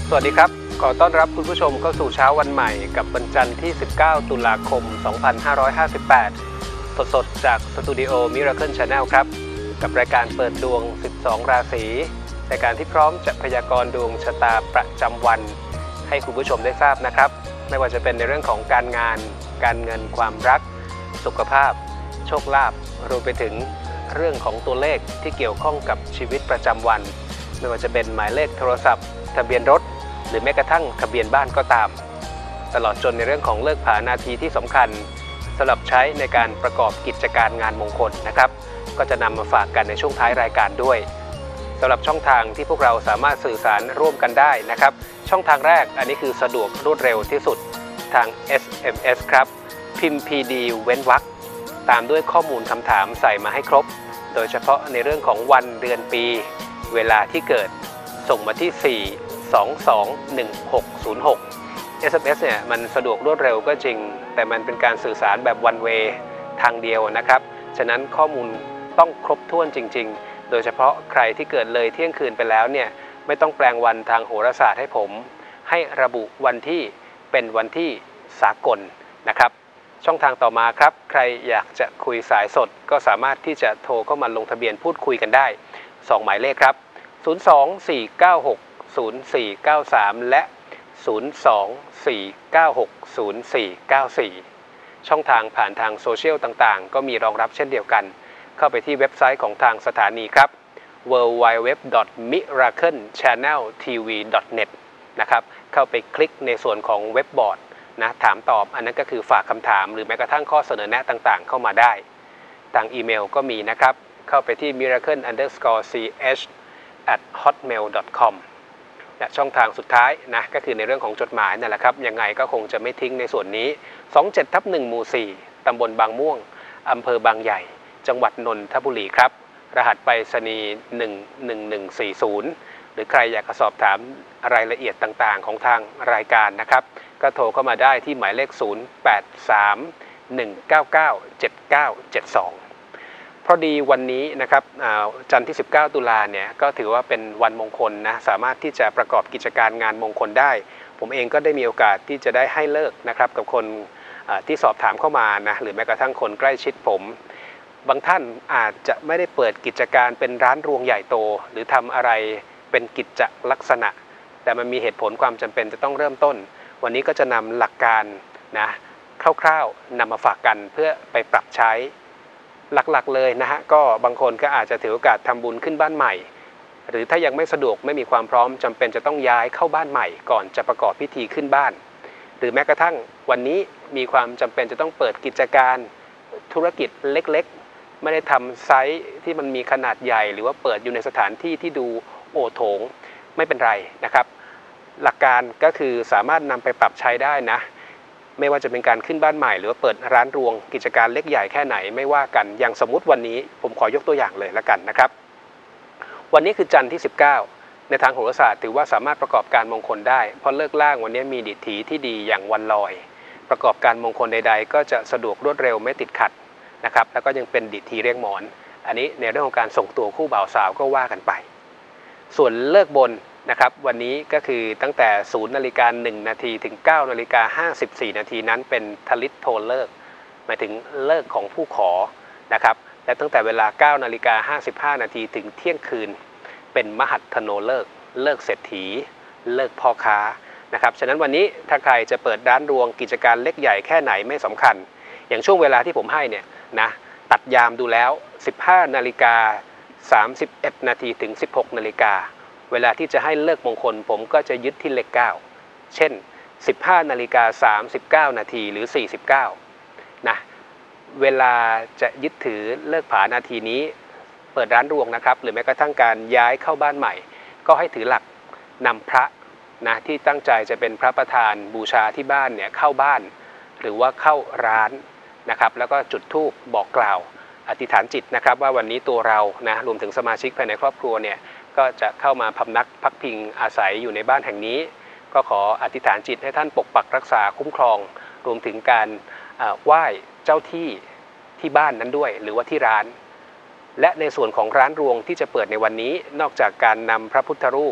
สวัสดีครับขอต้อนรับคุณผู้ชมเข้าสู่เช้าวันใหม่กับวันจันทร์ที่ 19 ตุลาคม 2558 สดๆ จากสตูดิโอ Miracle Channel ครับกับรายการเปิดดวง 12 ราศีรายการที่พร้อมจะพยากรณ์ดวงชะตาประจำวันให้คุณผู้ชมได้ทราบนะครับไม่ว่าจะเป็นในเรื่องของการงานการเงินความรักสุขภาพโชคลาภรวมไปถึงเรื่องของตัวเลขที่เกี่ยวข้องกับชีวิตประจำวันไม่ว่าจะเป็นหมายเลขโทรศัพท์ทะเบียนรถหรือแม้กระทั่งทะเบียนบ้านก็ตามตลอดจนในเรื่องของเลิกผานาทีที่สำคัญสำหรับใช้ในการประกอบกิจการงานมงคลนะครับก็จะนำมาฝากกันในช่วงท้ายรายการด้วยสำหรับช่องทางที่พวกเราสามารถสื่อสารร่วมกันได้นะครับช่องทางแรกอันนี้คือสะดวกรวดเร็วที่สุดทาง SMS ครับพิมพ์ PD เว้นวรรคตามด้วยข้อมูลคำถามใส่มาให้ครบโดยเฉพาะในเรื่องของวันเดือนปีเวลาที่เกิดส่งมาที่ 4221606 SMS เนี่ยมันสะดวกรวดเร็วก็จริงแต่มันเป็นการสื่อสารแบบ one way ทางเดียวนะครับฉะนั้นข้อมูลต้องครบถ้วนจริงๆโดยเฉพาะใครที่เกิดเลยเที่ยงคืนไปแล้วเนี่ยไม่ต้องแปลงวันทางโหราศาสตร์ให้ผมให้ระบุวันที่เป็นวันที่สากลนะครับช่องทางต่อมาครับใครอยากจะคุยสายสดก็สามารถที่จะโทรเข้ามาลงทะเบียนพูดคุยกันได้2หมายเลขครับ024960493และ024960494ช่องทางผ่านทางโซเชียลต่างๆก็มีรองรับเช่นเดียวกันเข้าไปที่เว็บไซต์ของทางสถานีครับ www.miraclechanneltv.net นะครับเข้าไปคลิกในส่วนของเว็บบอร์ดนะถามตอบอันนั้นก็คือฝากคำถามหรือแม้กระทั่งข้อเสนอแนะต่างๆเข้ามาได้ทางอีเมลก็มีนะครับเข้าไปที่ miracle_ch@hotmail.com และช่องทางสุดท้ายนะก็คือในเรื่องของจดหมายนั่นแหละครับยังไงก็คงจะไม่ทิ้งในส่วนนี้27/1 หมู่ 4 ตำบลบางม่วงอำเภอบางใหญ่จังหวัดนนทบุรีครับรหัสไปรษณีย์11140หรือใครอยากสอบถามรายละเอียดต่างๆของทางรายการนะครับก็โทรเข้ามาได้ที่หมายเลข0831997972พอดีวันนี้นะครับจันทร์ที่19ตุลาเนี่ยก็ถือว่าเป็นวันมงคลนะสามารถที่จะประกอบกิจการงานมงคลได้ผมเองก็ได้มีโอกาสที่จะได้ให้เลิกนะครับกับคนที่สอบถามเข้ามานะหรือแม้กระทั่งคนใกล้ชิดผมบางท่านอาจจะไม่ได้เปิดกิจการเป็นร้านรวงใหญ่โตหรือทำอะไรเป็นกิจลักษณะแต่มันมีเหตุผลความจำเป็นจะต้องเริ่มต้นวันนี้ก็จะนำหลักการนะคร่าวๆนำมาฝากกันเพื่อไปปรับใช้หลักๆเลยนะฮะก็บางคนก็อาจจะถือโอกาสทำบุญขึ้นบ้านใหม่หรือถ้ายังไม่สะดวกไม่มีความพร้อมจำเป็นจะต้องย้ายเข้าบ้านใหม่ก่อนจะประกอบพิธีขึ้นบ้านหรือแม้กระทั่งวันนี้มีความจำเป็นจะต้องเปิดกิจการธุรกิจเล็กๆไม่ได้ทำไซส์ที่มันมีขนาดใหญ่หรือว่าเปิดอยู่ในสถานที่ที่ดูโอโถงไม่เป็นไรนะครับหลักการก็คือสามารถนำไปปรับใช้ได้นะไม่ว่าจะเป็นการขึ้นบ้านใหม่หรือว่าเปิดร้านรวงกิจการเล็กใหญ่แค่ไหนไม่ว่ากันอย่างสมมุติวันนี้ผมขอยกตัวอย่างเลยละกันนะครับวันนี้คือจันทร์ที่19ในทางโหราศาสตร์ถือว่าสามารถประกอบการมงคลได้เพราะเลิกล่างวันนี้มีดิถีที่ดีอย่างวันลอยประกอบการมงคลใดๆก็จะสะดวกรวดเร็วไม่ติดขัดนะครับแล้วก็ยังเป็นดิถีเรียงหมอนอันนี้ในเรื่องของการส่งตัวคู่บ่าวสาวก็ว่ากันไปส่วนเลิกบนนะครับวันนี้ก็คือตั้งแต่ 0:01 นาทีถึง 9:54 นาทีนั้นเป็นทลิตโทเลิกหมายถึงเลิกของผู้ขอนะครับและตั้งแต่เวลา 9:55 นาทีถึงเที่ยงคืนเป็นมหัตถโนเลิกเลิกเศรษฐีเลิกพ่อค้านะครับฉะนั้นวันนี้ถ้าใครจะเปิดร้านรวงกิจการเล็กใหญ่แค่ไหนไม่สำคัญอย่างช่วงเวลาที่ผมให้เนี่ยนะตัดยามดูแล้ว 15:31 นาทีถึง 16:00 นาฬิกาเวลาที่จะให้เลิกมงคลผมก็จะยึดที่เลข9เช่น 15:39 นาทีหรือ 49นะเวลาจะยึดถือเลิกผานาทีนี้เปิดร้านรวงนะครับหรือแม้กระทั่งการย้ายเข้าบ้านใหม่ก็ให้ถือหลักนำพระนะที่ตั้งใจจะเป็นพระประธานบูชาที่บ้านเนี่ยเข้าบ้านหรือว่าเข้าร้านนะครับแล้วก็จุดธูปบอกกล่าวอธิษฐานจิตนะครับว่าวันนี้ตัวเรานะรวมถึงสมาชิกภายในครอบครัวเนี่ยก็จะเข้ามาพำนักพักพิงอาศัยอยู่ในบ้านแห่งนี้ก็ขออธิษฐานจิตให้ท่านปกปักรักษาคุ้มครองรวมถึงการไหว้เจ้าที่บ้านนั้นด้วยหรือว่าที่ร้านและในส่วนของร้านรวงที่จะเปิดในวันนี้นอกจากการนำพระพุทธรูป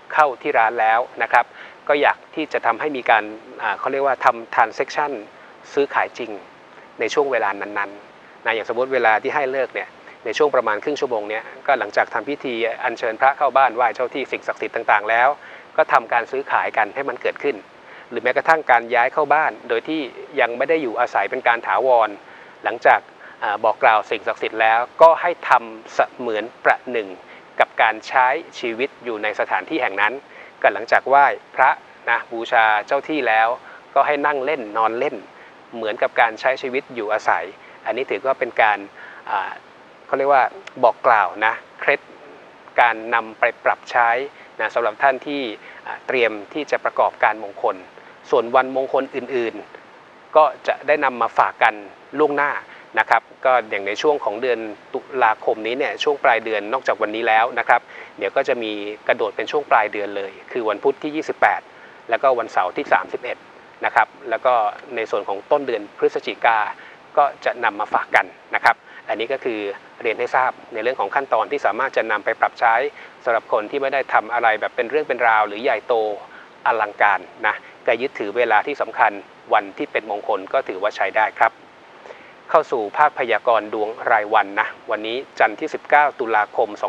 เข้าที่ร้านแล้วนะครับก็อยากที่จะทำให้มีการเขาเรียกว่าทำ transaction ซื้อขายจริงในช่วงเวลานั้นๆนะอย่างสมมติเวลาที่ให้เลิกเนี่ยในช่วงประมาณครึ่งชั่วโมงเนี่ยก็หลังจากทำพิธีอัญเชิญพระเข้าบ้านไหว้เจ้าที่สิ่งศักดิ์สิทธิ์ต่างๆแล้วก็ทำการซื้อขายกันให้มันเกิดขึ้นหรือแม้กระทั่งการย้ายเข้าบ้านโดยที่ยังไม่ได้อยู่อาศัยเป็นการถาวรหลังจากบอกกล่าวสิ่งศักดิ์สิทธิ์แล้วก็ให้ทำเสมือนประหนึ่งกับการใช้ชีวิตอยู่ในสถานที่แห่งนั้นก็หลังจากไหว้พระนะบูชาเจ้าที่แล้วก็ให้นั่งเล่นนอนเล่นเหมือนกับการใช้ชีวิตอยู่อาศัยอันนี้ถือว่าเป็นการเขาเรียกว่าบอกกล่าวนะเคล็ดการนำไปปรับใช้นะสำหรับท่านที่เตรียมที่จะประกอบการมงคลส่วนวันมงคลอื่นๆก็จะได้นำมาฝากกันล่วงหน้านะครับก็อย่างในช่วงของเดือนตุลาคมนี้เนี่ยช่วงปลายเดือนนอกจากวันนี้แล้วนะครับเดี๋ยวก็จะมีกระโดดเป็นช่วงปลายเดือนเลยคือวันพุธที่28แล้วก็วันเสาร์ที่31นะครับแล้วก็ในส่วนของต้นเดือนพฤศจิกาก็จะนำมาฝากกันนะครับอันนี้ก็คือเรียนให้ทราบในเรื่องของขั้นตอนที่สามารถจะนำไปปรับใช้สำหรับคนที่ไม่ได้ทำอะไรแบบเป็นเรื่องเป็นราวหรือใหญ่โตอลังการนะก็ยึดถือเวลาที่สำคัญวันที่เป็นมงคลก็ถือว่าใช้ได้ครับเข้าสู่ภาคพยากรณ์ดวงรายวันนะวันนี้จันทร์ที่19ตุลาคม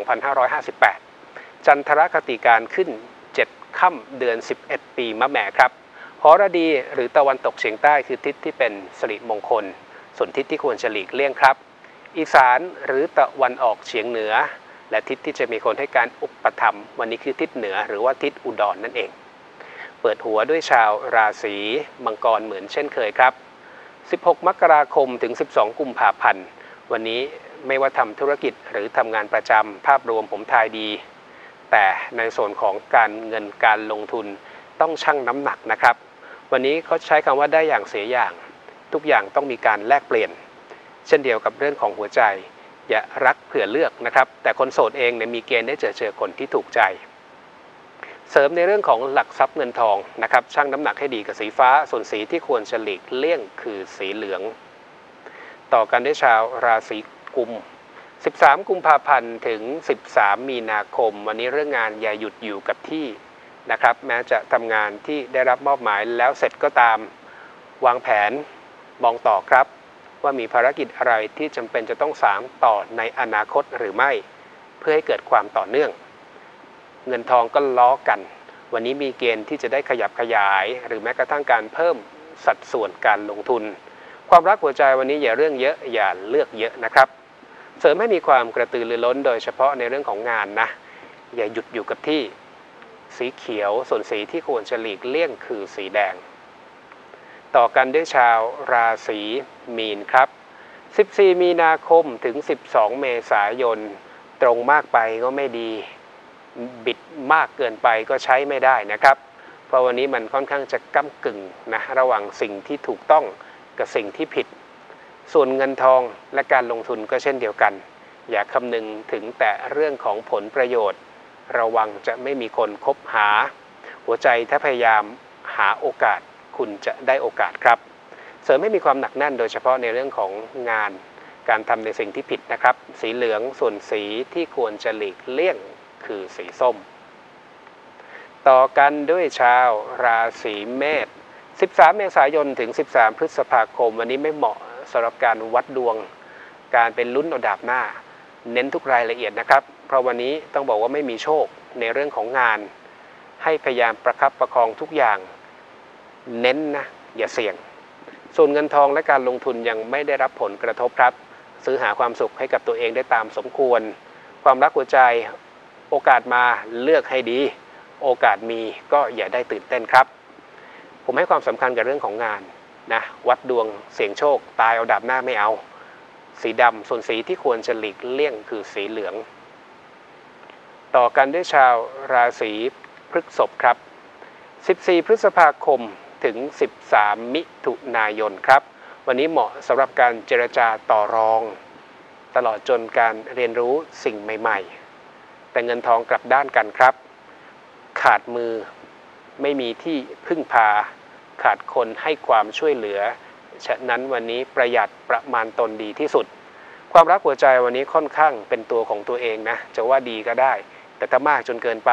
2558จันทรคติการขึ้น7ค่ำเดือน11ปีมะแม่ครับหรดีหรือตะวันตกเฉียงใต้คือทิศที่เป็นสิริมงคลส่วนทิศที่ควรจะหลีกเลี่ยงครับอีสานหรือตะวันออกเฉียงเหนือและทิศที่จะมีคนให้การอุปถัมภ์วันนี้คือทิศเหนือหรือว่าทิศอุดร นั่นเองเปิดหัวด้วยชาวราศีมังกรเหมือนเช่นเคยครับ16 มกราคมถึง12 กุมภาพันธ์วันนี้ไม่ว่าทำธุรกิจหรือทำงานประจำภาพรวมผมทายดีแต่ในส่วนของการเงินการลงทุนต้องชั่งน้ำหนักนะครับวันนี้เขาใช้คำว่าได้อย่างเสียอย่างทุกอย่างต้องมีการแลกเปลี่ยนเช่นเดียวกับเรื่องของหัวใจอย่ารักเผื่อเลือกนะครับแต่คนโสดเองเนี่ยมีเกณฑ์ได้เจอคนที่ถูกใจเสริมในเรื่องของหลักทรัพย์เงินทองนะครับชั่งน้ำหนักให้ดีกับสีฟ้าส่วนสีที่ควรจะหลีกเลี่ยงคือสีเหลืองต่อกันด้วยชาวราศีกุม13 กุมภาพันธ์ถึง13 มีนาคมวันนี้เรื่องงานอย่าหยุดอยู่กับที่นะครับแม้จะทำงานที่ได้รับมอบหมายแล้วเสร็จก็ตามวางแผนมองต่อครับว่ามีภารกิจอะไรที่จำเป็นจะต้องสานต่อในอนาคตหรือไม่เพื่อให้เกิดความต่อเนื่องเงินทองก็ล้อกันวันนี้มีเกณฑ์ที่จะได้ขยับขยายหรือแม้กระทั่งการเพิ่มสัดส่วนการลงทุนความรักหัวใจวันนี้อย่าเรื่องเยอะอย่าเลือกเยอะนะครับเสริมให้มีความกระตือรือร้นโดยเฉพาะในเรื่องของงานนะอย่าหยุดอยู่กับที่สีเขียวส่วนสีที่ควรจะหลีกเลี่ยงคือสีแดงต่อกันด้วยชาวราศีมีนครับ14 มีนาคมถึง12 เมษายนตรงมากไปก็ไม่ดีบิดมากเกินไปก็ใช้ไม่ได้นะครับเพราะวันนี้มันค่อนข้างจะก้ำกึ่งนะระหว่างสิ่งที่ถูกต้องกับสิ่งที่ผิดส่วนเงินทองและการลงทุนก็เช่นเดียวกันอย่าคำนึงถึงแต่เรื่องของผลประโยชน์ระวังจะไม่มีคนคบหาหัวใจถ้าพยายามหาโอกาสคุณจะได้โอกาสครับเสริมให้มีความหนักแน่นโดยเฉพาะในเรื่องของงานการทำในสิ่งที่ผิดนะครับสีเหลืองส่วนสีที่ควรจะหลีกเลี่ยงคือสีส้มต่อกันด้วยชาวราศีเมษ13 เมษายนถึง13 พฤษภาคมวันนี้ไม่เหมาะสำหรับการวัดดวงการเป็นลุ้นเอาดาบหน้าเน้นทุกรายละเอียดนะครับเพราะวันนี้ต้องบอกว่าไม่มีโชคในเรื่องของงานให้พยายามประคับประคองทุกอย่างเน้นนะอย่าเสี่ยงส่วนเงินทองและการลงทุนยังไม่ได้รับผลกระทบครับซื้อหาความสุขให้กับตัวเองได้ตามสมควรความรักหัวใจโอกาสมาเลือกให้ดีโอกาสมีก็อย่าได้ตื่นเต้นครับผมให้ความสำคัญกับเรื่องของงานนะวัดดวงเสี่ยงโชคตายเอาดาบหน้าไม่เอาสีดำส่วนสีที่ควรจะหลีกเลี่ยงคือสีเหลืองต่อกันด้วยชาวราศีพฤษภครับ14 พฤษภาคมถึง13 มิถุนายนครับวันนี้เหมาะสำหรับการเจรจาต่อรองตลอดจนการเรียนรู้สิ่งใหม่ๆแต่เงินทองกลับด้านกันครับขาดมือไม่มีที่พึ่งพาขาดคนให้ความช่วยเหลือฉะนั้นวันนี้ประหยัดประมาณตนดีที่สุดความรักหัวใจวันนี้ค่อนข้างเป็นตัวของตัวเองนะจะว่าดีก็ได้แต่ถ้ามากจนเกินไป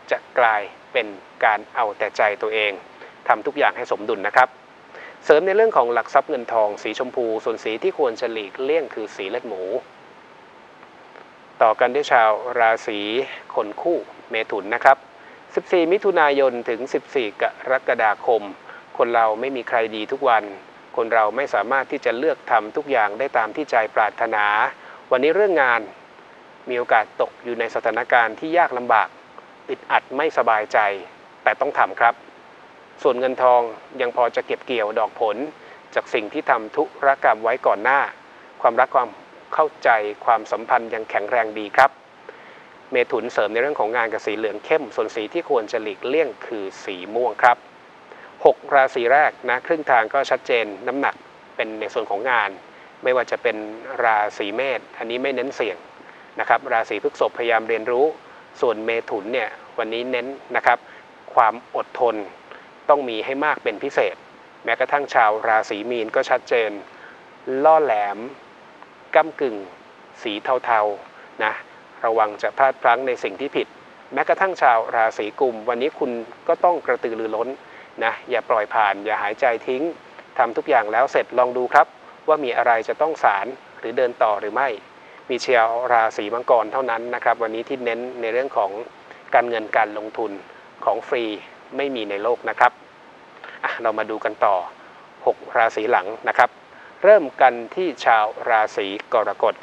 จะกลายเป็นการเอาแต่ใจตัวเองทำทุกอย่างให้สมดุลนะครับเสริมในเรื่องของหลักทรัพย์เงินทองสีชมพูส่วนสีที่ควรจะหลีกเลี่ยงคือสีเลือดหมูต่อกันด้วยชาวราศีคนคู่เมถุนนะครับ14มิถุนายนถึง14กรกฎาคมคนเราไม่มีใครดีทุกวันคนเราไม่สามารถที่จะเลือกทำทุกอย่างได้ตามที่ใจปรารถนาวันนี้เรื่องงานมีโอกาสตกอยู่ในสถานการณ์ที่ยากลำบากอึดอัดไม่สบายใจแต่ต้องทำครับส่วนเงินทองยังพอจะเก็บเกี่ยวดอกผลจากสิ่งที่ทำธุรกรรมไว้ก่อนหน้าความรักความเข้าใจความสัมพันธ์ยังแข็งแรงดีครับเมถุนเสริมในเรื่องของงานกับสีเหลืองเข้มส่วนสีที่ควรจะหลีกเลี่ยงคือสีม่วงครับ6ราศีแรกนะครึ่งทางก็ชัดเจนน้ำหนักเป็นในส่วนของงานไม่ว่าจะเป็นราศีเมษอันนี้ไม่เน้นเสี่ยงนะครับราศีพฤษภพยายามเรียนรู้ส่วนเมถุนเนี่ยวันนี้เน้นนะครับความอดทนต้องมีให้มากเป็นพิเศษแม้กระทั่งชาวราศีมีนก็ชัดเจนล่อแหลมก้ำกึ่งสีเทาๆนะระวังจะพลาดพลั้งในสิ่งที่ผิดแม้กระทั่งชาวราศีกุมวันนี้คุณก็ต้องกระตือรือร้นนะอย่าปล่อยผ่านอย่าหายใจทิ้งทำทุกอย่างแล้วเสร็จลองดูครับว่ามีอะไรจะต้องสารหรือเดินต่อหรือไม่มีชาวราศีมังกรเท่านั้นนะครับวันนี้ที่เน้นในเรื่องของการเงินการลงทุนของฟรีไม่มีในโลกนะครับเรามาดูกันต่อ6ราศีหลังนะครับเริ่มกันที่ชาวราศีกรกฎ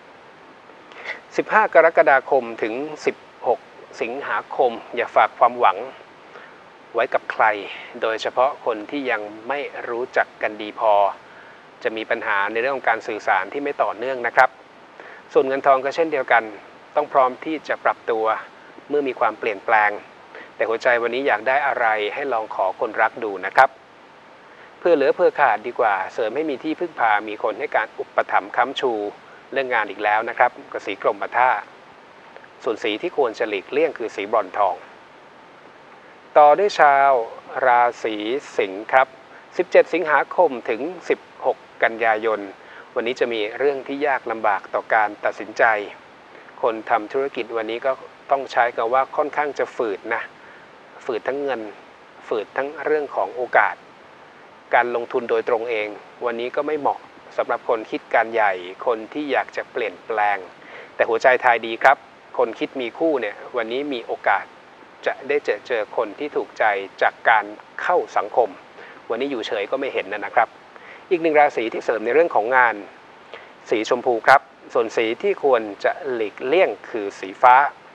15กรกฎาคมถึง16สิงหาคมอย่าฝากความหวังไว้กับใครโดยเฉพาะคนที่ยังไม่รู้จักกันดีพอจะมีปัญหาในเรื่องของการสื่อสารที่ไม่ต่อเนื่องนะครับส่วนเงินทองก็เช่นเดียวกันต้องพร้อมที่จะปรับตัวเมื่อมีความเปลี่ยนแปลงแต่หัวใจวันนี้อยากได้อะไรให้ลองขอคนรักดูนะครับเพื่อเหลือเพื่อขาดดีกว่าเสริมให้มีที่พึ่งพามีคนให้การอุปถัมภ์ค้ำชูเรื่องงานอีกแล้วนะครับกับสีกรมท่าส่วนสีที่ควรจะหลีกเลี่ยงคือสีบรอนซ์ทองต่อด้วยชาวราศีสิงห์ครับ17สิงหาคมถึง16กันยายนวันนี้จะมีเรื่องที่ยากลำบากต่อการตัดสินใจคนทำธุรกิจวันนี้ก็ต้องใช้คำว่าค่อนข้างจะฝืดนะฝืดทั้งเงินฝืดทั้งเรื่องของโอกาสการลงทุนโดยตรงเองวันนี้ก็ไม่เหมาะสำหรับคนคิดการใหญ่คนที่อยากจะเปลี่ยนแปลงแต่หัวใจทายดีครับคนคิดมีคู่เนี่ยวันนี้มีโอกาสจะได้เจอคนที่ถูกใจจากการเข้าสังคมวันนี้อยู่เฉยก็ไม่เห็นนะครับอีกหนึ่งราศีที่เสริมในเรื่องของงานสีชมพูครับส่วนสีที่ควรจะหลีกเลี่ยงคือสีฟ้า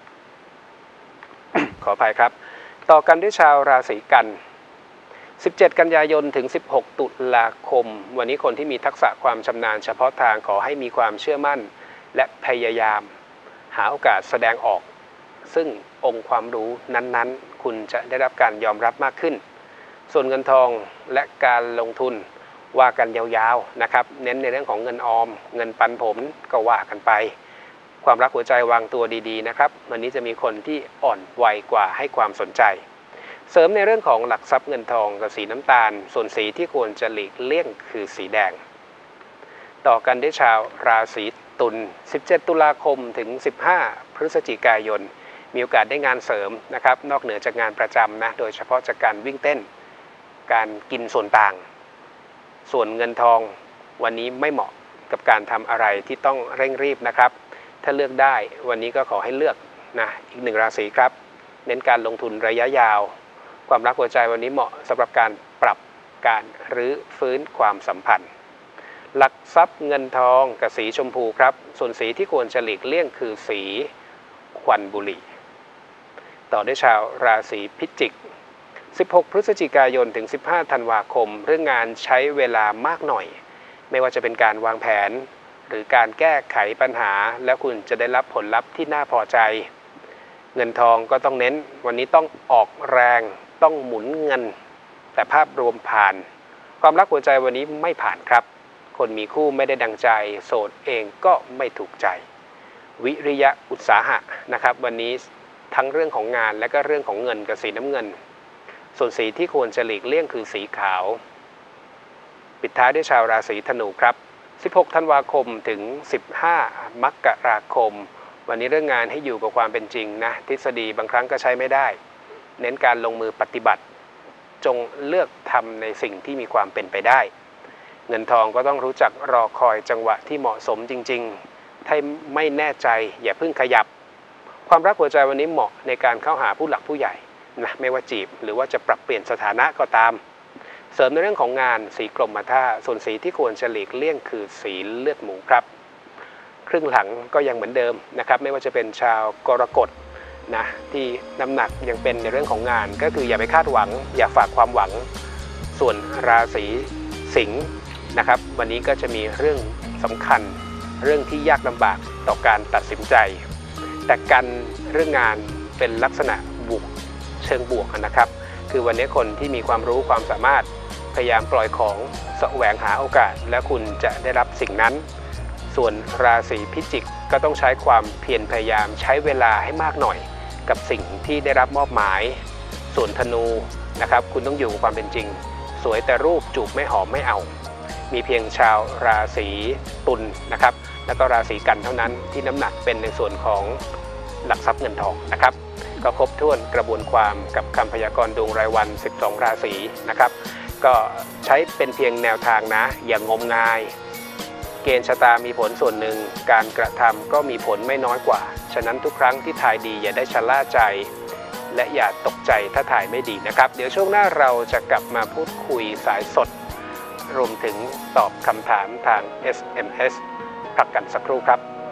ขออภัยครับต่อกันด้วยชาวราศีกัน17กันยายนถึง16ตุลาคมวันนี้คนที่มีทักษะความชำนาญเฉพาะทางขอให้มีความเชื่อมั่นและพยายามหาโอกาสแสดงออกซึ่งองค์ความรู้นั้นๆคุณจะได้รับการยอมรับมากขึ้นส่วนเงินทองและการลงทุนว่ากันยาวๆนะครับเน้นในเรื่องของเงินออมเงินปันผลก็ว่ากันไปความรักหัวใจวางตัวดีๆนะครับวันนี้จะมีคนที่อ่อนวัยกว่าให้ความสนใจเสริมในเรื่องของหลักทรัพย์เงินทองกับสีน้ำตาลส่วนสีที่ควรจะหลีกเลี่ยงคือสีแดงต่อกันด้วยชาวราศีตุล17ตุลาคมถึง15พฤศจิกายนมีโอกาสได้งานเสริมนะครับนอกเหนือจากงานประจำนะโดยเฉพาะจากการวิ่งเต้นการกินส่วนต่างส่วนเงินทองวันนี้ไม่เหมาะกับการทำอะไรที่ต้องเร่งรีบนะครับถ้าเลือกได้วันนี้ก็ขอให้เลือกนะอีกหนึ่งราศีครับเน้นการลงทุนระยะยาวความรักหัวใจวันนี้เหมาะสำหรับการปรับการรื้อฟื้นความสัมพันธ์หลักทรัพย์เงินทองกับสีชมพูครับส่วนสีที่ควรจะหลีกเลี่ยงคือสีควันบุหรี่ต่อด้วยชาวราศีพิจิก16พฤศจิกายนถึง15ธันวาคมเรื่องงานใช้เวลามากหน่อยไม่ว่าจะเป็นการวางแผนหรือการแก้ไขปัญหาแล้วคุณจะได้รับผลลัพธ์ที่น่าพอใจเงินทองก็ต้องเน้นวันนี้ต้องออกแรงต้องหมุนเงินแต่ภาพรวมผ่านความรักหัวใจวันนี้ไม่ผ่านครับคนมีคู่ไม่ได้ดังใจโสดเองก็ไม่ถูกใจวิริยะอุตสาหะนะครับวันนี้ทั้งเรื่องของงานและก็เรื่องของเงินกับสีน้ำเงินส่วนสีที่ควรจะหลีกเลี่ยงคือสีขาวปิดท้ายด้วยชาวราศีธนูครับ16ธันวาคมถึง15มกราคมวันนี้เรื่องงานให้อยู่กับความเป็นจริงนะทฤษฎีบางครั้งก็ใช้ไม่ได้เน้นการลงมือปฏิบัติจงเลือกทำในสิ่งที่มีความเป็นไปได้เงินทองก็ต้องรู้จักรอคอยจังหวะที่เหมาะสมจริงๆถ้าไม่แน่ใจอย่าเพิ่งขยับความรักหัวใจวันนี้เหมาะในการเข้าหาผู้หลักผู้ใหญ่นะไม่ว่าจีบหรือว่าจะปรับเปลี่ยนสถานะก็ตามเสริมในเรื่องของงานสีกรมท่าส่วนสีที่ควรจะหลีกเลี่ยงคือสีเลือดหมูครับครึ่งหลังก็ยังเหมือนเดิมนะครับไม่ว่าจะเป็นชาวกรกฎนะที่น้ำหนักยังเป็นในเรื่องของงานก็คืออย่าไปคาดหวังอย่าฝากความหวังส่วนราศีสิงห์นะครับวันนี้ก็จะมีเรื่องสำคัญเรื่องที่ยากลำบากต่อการตัดสินใจแต่กันเรื่องงานเป็นลักษณะบวกเชิงบวกนะครับคือวันนี้คนที่มีความรู้ความสามารถพยายามปล่อยของแสวงหาโอกาสและคุณจะได้รับสิ่งนั้นส่วนราศีพิจิกก็ต้องใช้ความเพียรพยายามใช้เวลาให้มากหน่อยกับสิ่งที่ได้รับมอบหมายส่วนธนูนะครับคุณต้องอยู่กับความเป็นจริงสวยแต่รูปจูบไม่หอมไม่เอามีเพียงชาวราศีตุลนะครับแล้วก็ราศีกันเท่านั้นที่น้ำหนักเป็นในส่วนของหลักทรัพย์เงินทองนะครับก็ครบถ้วนกระบวนความกับคำพยากรณ์ดวงรายวัน12ราศีนะครับก็ใช้เป็นเพียงแนวทางนะอย่างงมงายเกณฑ์ชะตามีผลส่วนหนึ่งการกระทำก็มีผลไม่น้อยกว่าฉะนั้นทุกครั้งที่ทายดีอย่าได้ชะล่าใจและอย่าตกใจถ้าถ่ายไม่ดีนะครับเดี๋ยวช่วงหน้าเราจะกลับมาพูดคุยสายสดรวมถึงตอบคำถามทาง SMS พักกันสักครู่ครับ